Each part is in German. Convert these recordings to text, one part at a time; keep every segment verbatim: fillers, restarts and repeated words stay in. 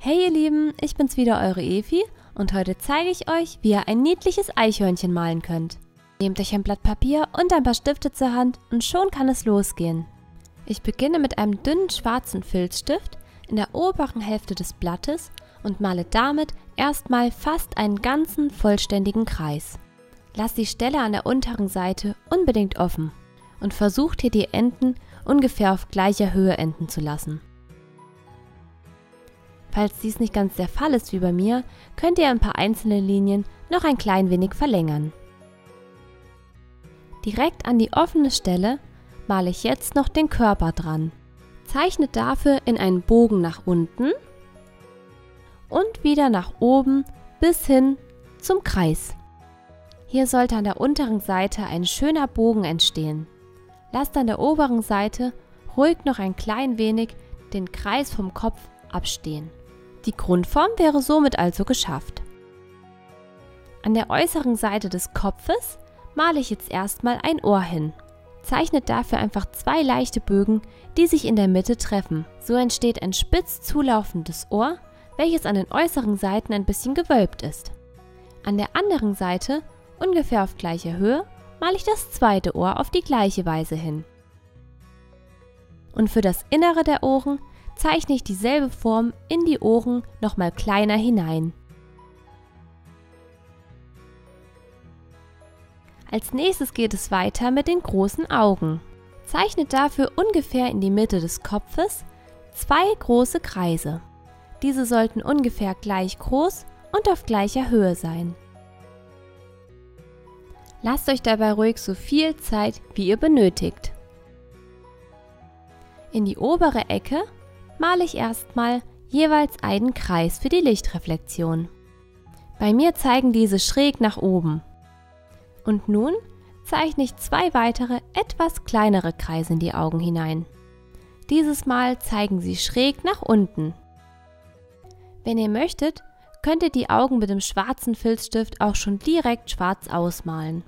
Hey ihr Lieben, ich bin's wieder, eure Evi, und heute zeige ich euch, wie ihr ein niedliches Eichhörnchen malen könnt. Nehmt euch ein Blatt Papier und ein paar Stifte zur Hand und schon kann es losgehen. Ich beginne mit einem dünnen schwarzen Filzstift in der oberen Hälfte des Blattes und male damit erstmal fast einen ganzen vollständigen Kreis. Lasst die Stelle an der unteren Seite unbedingt offen und versucht hier die Enden ungefähr auf gleicher Höhe enden zu lassen. Falls dies nicht ganz der Fall ist wie bei mir, könnt ihr ein paar einzelne Linien noch ein klein wenig verlängern. Direkt an die offene Stelle male ich jetzt noch den Körper dran. Zeichnet dafür in einen Bogen nach unten und wieder nach oben bis hin zum Kreis. Hier sollte an der unteren Seite ein schöner Bogen entstehen. Lasst an der oberen Seite ruhig noch ein klein wenig den Kreis vom Kopf abstehen. Die Grundform wäre somit also geschafft. An der äußeren Seite des Kopfes male ich jetzt erstmal ein Ohr hin. Zeichnet dafür einfach zwei leichte Bögen, die sich in der Mitte treffen. So entsteht ein spitz zulaufendes Ohr, welches an den äußeren Seiten ein bisschen gewölbt ist. An der anderen Seite, ungefähr auf gleicher Höhe, male ich das zweite Ohr auf die gleiche Weise hin. Und für das Innere der Ohren zeichne ich dieselbe Form in die Ohren nochmal kleiner hinein. Als nächstes geht es weiter mit den großen Augen. Zeichnet dafür ungefähr in die Mitte des Kopfes zwei große Kreise. Diese sollten ungefähr gleich groß und auf gleicher Höhe sein. Lasst euch dabei ruhig so viel Zeit, wie ihr benötigt. In die obere Ecke male ich erstmal jeweils einen Kreis für die Lichtreflexion. Bei mir zeigen diese schräg nach oben. Und nun zeichne ich zwei weitere, etwas kleinere Kreise in die Augen hinein. Dieses Mal zeigen sie schräg nach unten. Wenn ihr möchtet, könnt ihr die Augen mit dem schwarzen Filzstift auch schon direkt schwarz ausmalen.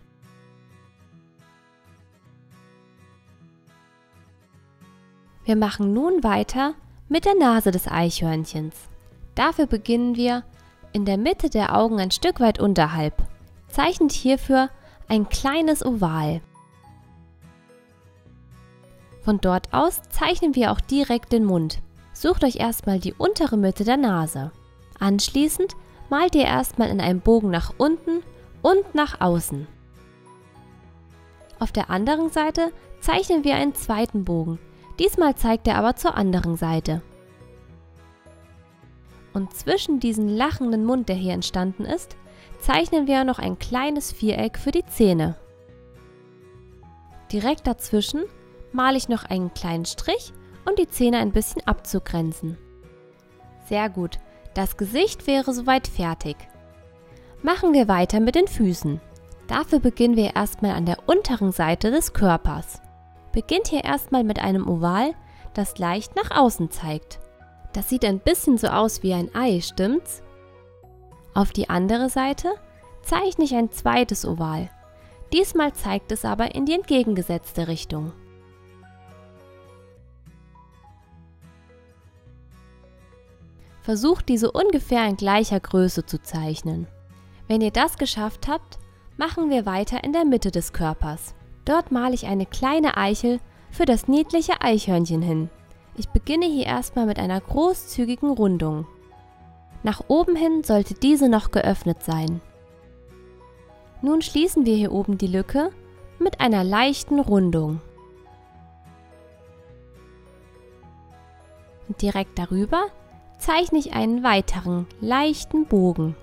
Wir machen nun weiter mit der Nase des Eichhörnchens. Dafür beginnen wir in der Mitte der Augen ein Stück weit unterhalb. Zeichnet hierfür ein kleines Oval. Von dort aus zeichnen wir auch direkt den Mund. Sucht euch erstmal die untere Mitte der Nase. Anschließend malt ihr erstmal in einem Bogen nach unten und nach außen. Auf der anderen Seite zeichnen wir einen zweiten Bogen. Diesmal zeigt er aber zur anderen Seite. Und zwischen diesen lachenden Mund, der hier entstanden ist, zeichnen wir noch ein kleines Viereck für die Zähne. Direkt dazwischen male ich noch einen kleinen Strich, um die Zähne ein bisschen abzugrenzen. Sehr gut, das Gesicht wäre soweit fertig. Machen wir weiter mit den Füßen. Dafür beginnen wir erstmal an der unteren Seite des Körpers. Beginnt hier erstmal mit einem Oval, das leicht nach außen zeigt. Das sieht ein bisschen so aus wie ein Ei, stimmt's? Auf die andere Seite zeichne ich ein zweites Oval. Diesmal zeigt es aber in die entgegengesetzte Richtung. Versucht diese ungefähr in gleicher Größe zu zeichnen. Wenn ihr das geschafft habt, machen wir weiter in der Mitte des Körpers. Dort male ich eine kleine Eichel für das niedliche Eichhörnchen hin. Ich beginne hier erstmal mit einer großzügigen Rundung. Nach oben hin sollte diese noch geöffnet sein. Nun schließen wir hier oben die Lücke mit einer leichten Rundung. Und direkt darüber zeichne ich einen weiteren, leichten Bogen.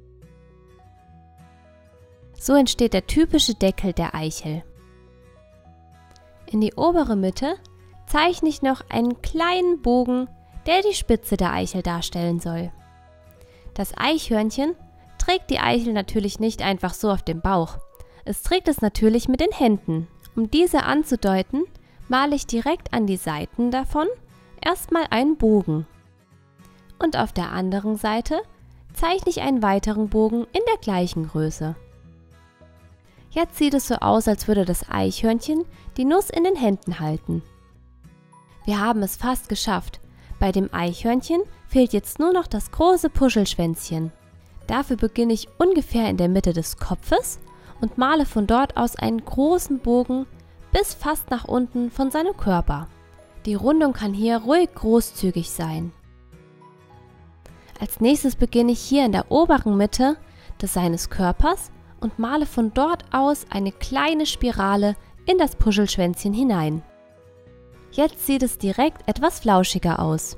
So entsteht der typische Deckel der Eichel. In die obere Mitte zeichne ich noch einen kleinen Bogen, der die Spitze der Eichel darstellen soll. Das Eichhörnchen trägt die Eichel natürlich nicht einfach so auf dem Bauch. Es trägt es natürlich mit den Händen. Um diese anzudeuten, male ich direkt an die Seiten davon erstmal einen Bogen. Und auf der anderen Seite zeichne ich einen weiteren Bogen in der gleichen Größe. Jetzt sieht es so aus, als würde das Eichhörnchen die Nuss in den Händen halten. Wir haben es fast geschafft. Bei dem Eichhörnchen fehlt jetzt nur noch das große Puschelschwänzchen. Dafür beginne ich ungefähr in der Mitte des Kopfes und male von dort aus einen großen Bogen bis fast nach unten von seinem Körper. Die Rundung kann hier ruhig großzügig sein. Als nächstes beginne ich hier in der oberen Mitte des seines Körpers und male von dort aus eine kleine Spirale in das Puschelschwänzchen hinein. Jetzt sieht es direkt etwas flauschiger aus.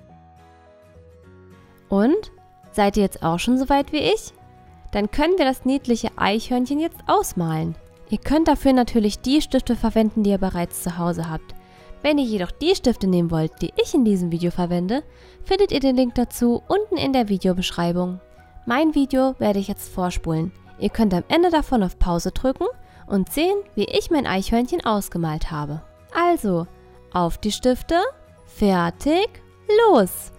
Und? Seid ihr jetzt auch schon so weit wie ich? Dann können wir das niedliche Eichhörnchen jetzt ausmalen. Ihr könnt dafür natürlich die Stifte verwenden, die ihr bereits zu Hause habt. Wenn ihr jedoch die Stifte nehmen wollt, die ich in diesem Video verwende, findet ihr den Link dazu unten in der Videobeschreibung. Mein Video werde ich jetzt vorspulen. Ihr könnt am Ende davon auf Pause drücken und sehen, wie ich mein Eichhörnchen ausgemalt habe. Also, auf die Stifte, fertig, los!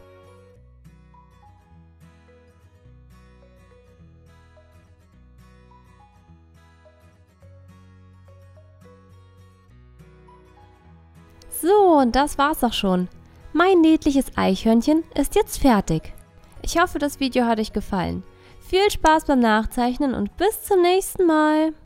So, und das war's auch schon. Mein niedliches Eichhörnchen ist jetzt fertig. Ich hoffe, das Video hat euch gefallen. Viel Spaß beim Nachzeichnen und bis zum nächsten Mal.